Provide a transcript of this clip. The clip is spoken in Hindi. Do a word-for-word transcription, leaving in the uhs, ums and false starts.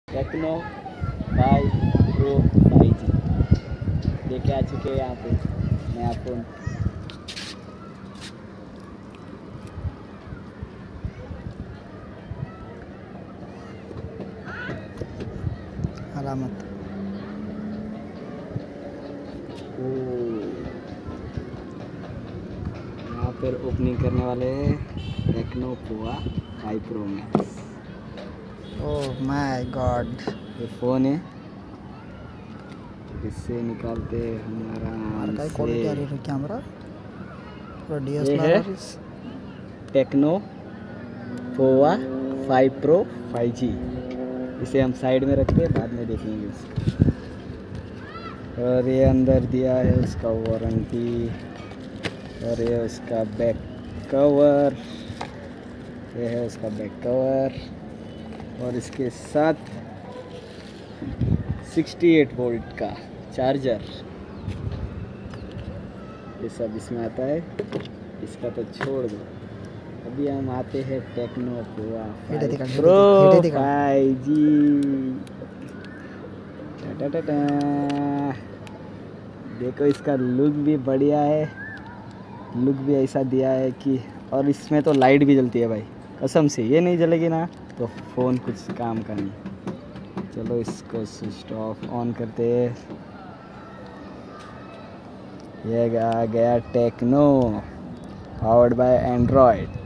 Techno five pro five G लेके आ चुके हैं यहाँ पे नया फ़ोन। अलामत यहाँ पर ओपनिंग करने वाले हैं Tecno Pova five pro max. Oh my god, ये फ़ोन है, इससे निकालते हैं हमारा क्या क्वालिटी आ रही है कैमरा, पूरा डी एस ये एल आर है Tecno Pova five pro five G. इसे हम साइड में रखते हैं, बाद में देखेंगे उसको। और ये अंदर दिया है उसका वारंटी, और ये उसका बैक कवर, ये है उसका बैक कवर, और इसके साथ अड़सठ वोल्ट का चार्जर। ये सब इसमें आता है, इसका तो छोड़ दो। अभी हम आते हैं Tecno Pova pro five G. देखो इसका लुक भी बढ़िया है, लुक भी ऐसा दिया है कि, और इसमें तो लाइट भी जलती है भाई, कसम से। ये नहीं जलेगी ना तो फ़ोन कुछ काम का नहीं। चलो इसको स्विच ऑफ ऑन करते हैं। ये आ गया टेक्नो पावर्ड बाय एंड्रॉयड।